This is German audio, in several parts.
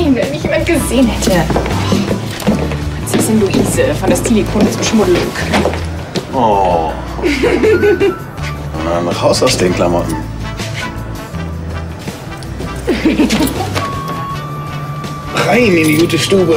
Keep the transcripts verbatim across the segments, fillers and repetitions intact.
nein, wenn mich jemand gesehen hätte. Prinzessin Luise von der Stilikone zum Schmuddelung. Oh. Na, nach Haus aus den Klamotten. Rein in die gute Stube.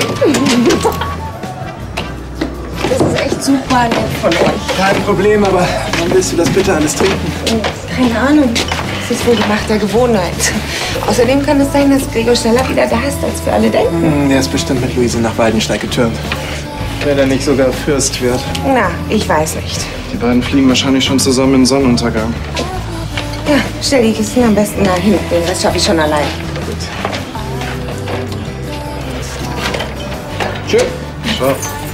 Das ist echt super nett von euch. Kein Problem, aber wann willst du das bitte alles trinken? Keine Ahnung. Es ist wohl Gemacht der Gewohnheit. Außerdem kann es sein, dass Gregor schneller wieder da ist, als wir alle denken. Hm, der ist bestimmt mit Luise nach Waldensteig getürmt. Wenn er nicht sogar Fürst wird. Na, ich weiß nicht. Die beiden fliegen wahrscheinlich schon zusammen in den Sonnenuntergang. Ja, stell die Kisten am besten da hin. Den Rest schaffe ich schon allein. Gut. Tschö. Ciao.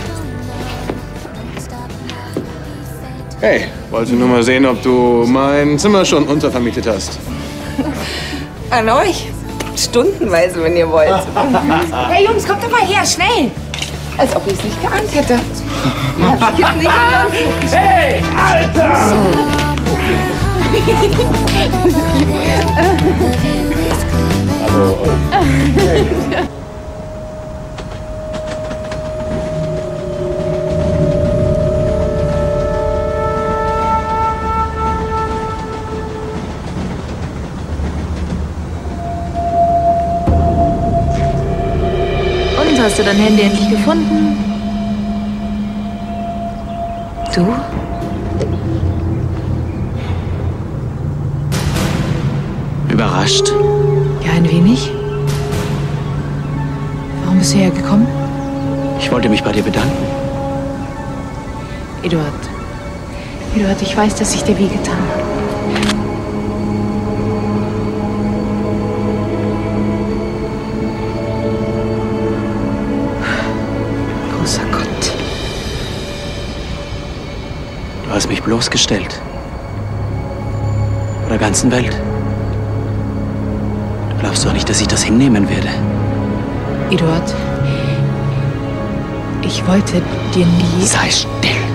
Hey, wollte nur mal sehen, ob du mein Zimmer schon untervermietet hast. An euch? Stundenweise, wenn ihr wollt. Hey Jungs, kommt doch mal her, schnell! Als ob ich es nicht geahnt hätte. Hab ich jetzt nicht geahnt. Hey, Alter! Hallo. Hey. Hast du dein Handy endlich gefunden? Du? Überrascht? Ja, ein wenig. Warum bist du hergekommen? Ich wollte mich bei dir bedanken. Eduard. Eduard, ich weiß, dass ich dir wehgetan habe. Großer Gott. Du hast mich bloßgestellt. Vor der ganzen Welt. Du glaubst doch nicht, dass ich das hinnehmen werde. Eduard, ich wollte dir nie... Sei still.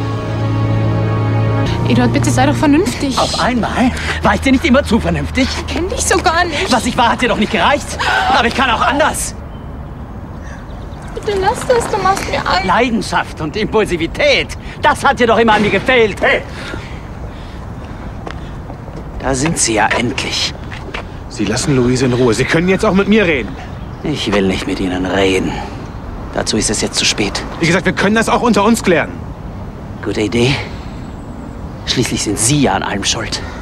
Eduard, bitte sei doch vernünftig. Auf einmal? War ich dir nicht immer zu vernünftig? Ich kenn dich so gar nicht. Was ich war, hat dir doch nicht gereicht. Aber ich kann auch anders. Bitte lass das, du machst mir Angst. Leidenschaft und Impulsivität, das hat dir doch immer an mir gefehlt. Hey! Da sind sie ja endlich. Sie lassen Luise in Ruhe. Sie können jetzt auch mit mir reden. Ich will nicht mit ihnen reden. Dazu ist es jetzt zu spät. Wie gesagt, wir können das auch unter uns klären. Gute Idee. Schließlich sind Sie ja an allem schuld.